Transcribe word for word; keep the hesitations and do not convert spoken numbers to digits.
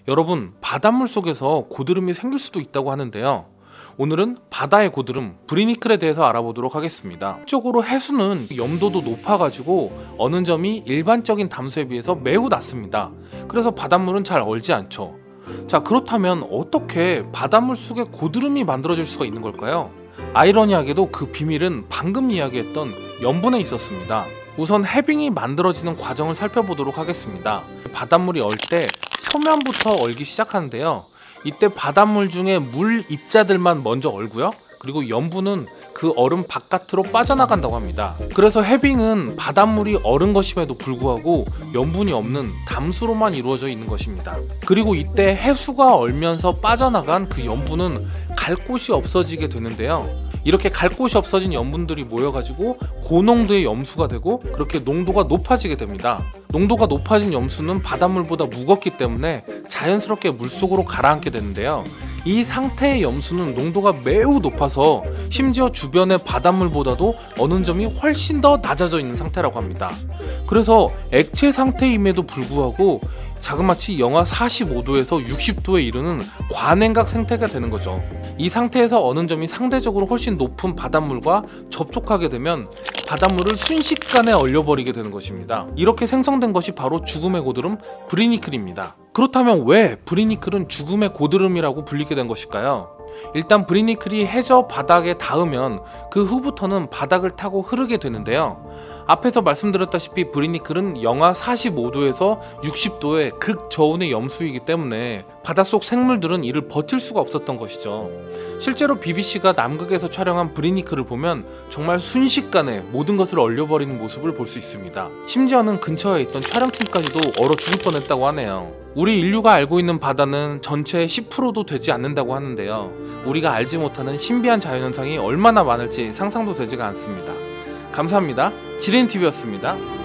여러분, 바닷물 속에서 고드름이 생길 수도 있다고 하는데요. 오늘은 바다의 고드름, 브리니클에 대해서 알아보도록 하겠습니다. 실질적으로 해수는 염도도 높아가지고 어는 점이 일반적인 담수에 비해서 매우 낮습니다. 그래서 바닷물은 잘 얼지 않죠. 자, 그렇다면 어떻게 바닷물 속에 고드름이 만들어질 수가 있는 걸까요? 아이러니하게도 그 비밀은 방금 이야기했던 염분에 있었습니다. 우선 해빙이 만들어지는 과정을 살펴보도록 하겠습니다. 바닷물이 얼 때 표면부터 얼기 시작하는데요. 이때 바닷물 중에 물 입자들만 먼저 얼고요. 그리고 염분은 그 얼음 바깥으로 빠져나간다고 합니다. 그래서 해빙은 바닷물이 얼은 것임에도 불구하고 염분이 없는 담수로만 이루어져 있는 것입니다. 그리고 이때 해수가 얼면서 빠져나간 그 염분은 갈 곳이 없어지게 되는데요. 이렇게 갈 곳이 없어진 염분들이 모여가지고 고농도의 염수가 되고 그렇게 농도가 높아지게 됩니다. 농도가 높아진 염수는 바닷물보다 무겁기 때문에 자연스럽게 물속으로 가라앉게 되는데요. 이 상태의 염수는 농도가 매우 높아서 심지어 주변의 바닷물보다도 어는 점이 훨씬 더 낮아져 있는 상태라고 합니다. 그래서 액체 상태임에도 불구하고 자그마치 영하 사십오 도에서 육십 도에 이르는 과냉각 상태가 되는 거죠. 이 상태에서 어는 점이 상대적으로 훨씬 높은 바닷물과 접촉하게 되면 바닷물을 순식간에 얼려버리게 되는 것입니다. 이렇게 생성된 것이 바로 죽음의 고드름 브리니클입니다. 그렇다면 왜 브리니클은 죽음의 고드름이라고 불리게 된 것일까요? 일단 브리니클이 해저 바닥에 닿으면 그 후부터는 바닥을 타고 흐르게 되는데요. 앞에서 말씀드렸다시피 브리니클은 영하 사십오 도에서 육십 도의 극저온의 염수이기 때문에 바닷속 생물들은 이를 버틸 수가 없었던 것이죠. 실제로 비비씨가 남극에서 촬영한 브리니클을 보면 정말 순식간에 모든 것을 얼려버리는 모습을 볼 수 있습니다. 심지어는 근처에 있던 촬영팀까지도 얼어 죽을 뻔했다고 하네요. 우리 인류가 알고 있는 바다는 전체의 십 퍼센트도 되지 않는다고 하는데요. 우리가 알지 못하는 신비한 자연현상이 얼마나 많을지 상상도 되지가 않습니다. 감사합니다. 지린티비였습니다.